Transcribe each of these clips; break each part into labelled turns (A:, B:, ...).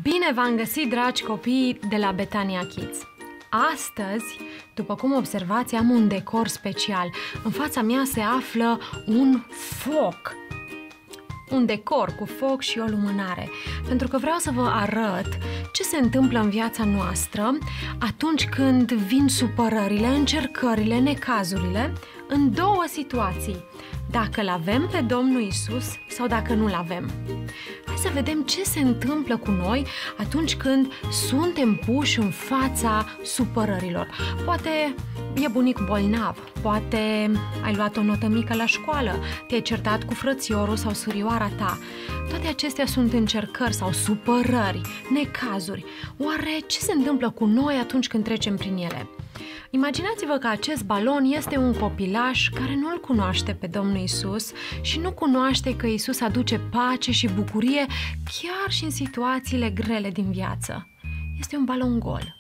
A: Bine v-am găsit, dragi copii de la Betania Kids! Astăzi, după cum observați, am un decor special. În fața mea se află un foc. Un decor cu foc și o lumânare. Pentru că vreau să vă arăt ce se întâmplă în viața noastră atunci când vin supărările, încercările, necazurile, în două situații. Dacă l-avem pe Domnul Isus sau dacă nu l-avem. Hai să vedem ce se întâmplă cu noi atunci când suntem puși în fața supărărilor. Poate e bunic bolnav, poate ai luat o notă mică la școală, te-ai certat cu frățiorul sau surioara ta. Toate acestea sunt încercări sau supărări, necazuri. Oare ce se întâmplă cu noi atunci când trecem prin ele? Imaginați-vă că acest balon este un copilaș care nu-L cunoaște pe Domnul Isus și nu cunoaște că Isus aduce pace și bucurie chiar și în situațiile grele din viață. Este un balon gol.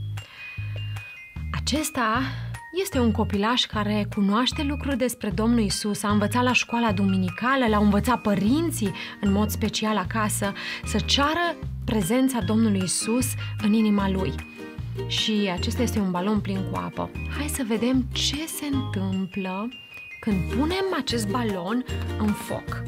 A: Acesta este un copilaș care cunoaște lucruri despre Domnul Isus, a învățat la școala duminicală, l-au învățat părinții în mod special acasă să ceară prezența Domnului Isus în inima lui. Și acesta este un balon plin cu apă. Hai să vedem ce se întâmplă când punem acest balon în foc.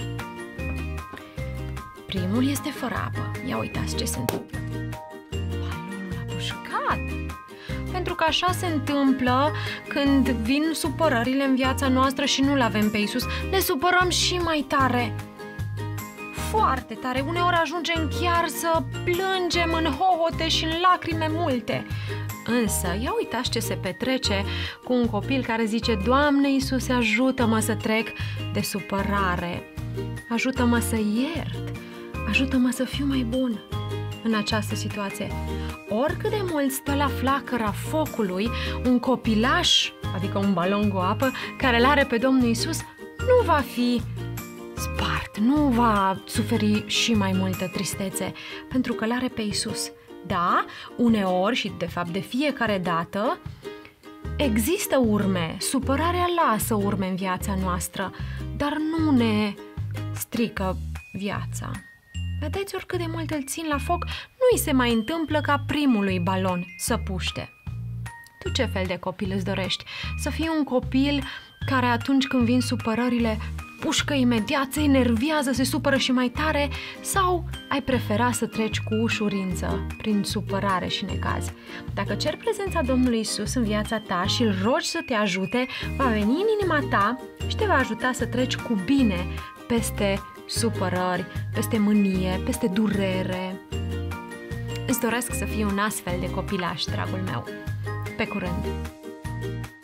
A: Primul este fără apă. Ia uitați ce se întâmplă. Balonul a pușcat. Pentru că așa se întâmplă când vin supărările în viața noastră și nu-L avem pe Isus. Ne supărăm și mai tare. Foarte tare, uneori ajungem chiar să plângem în hohote și în lacrime multe. Însă, ia uitați ce se petrece cu un copil care zice: Doamne Iisuse, ajută-mă să trec de supărare, ajută-mă să iert, ajută-mă să fiu mai bun în această situație. Oricât de mult stă la flacăra focului, un copilaș, adică un balon cu apă, care l-are pe Domnul Iisus, nu va fi spart, nu va suferi și mai multă tristețe, pentru că l-are pe Isus. Da, uneori și de fapt de fiecare dată există urme, supărarea lasă urme în viața noastră, dar nu ne strică viața. Vedeți, oricât de mult îl țin la foc, nu îi se mai întâmplă ca primului balon să puște. Tu ce fel de copil îți dorești? Să fii un copil care atunci când vin supărările pușcă imediat, se enervează, se supără și mai tare, sau ai prefera să treci cu ușurință prin supărare și necaz? Dacă ceri prezența Domnului Isus în viața ta și îl rogi să te ajute, va veni în inima ta și te va ajuta să treci cu bine peste supărări, peste mânie, peste durere. Îți doresc să fii un astfel de copilaș, dragul meu. Pe curând!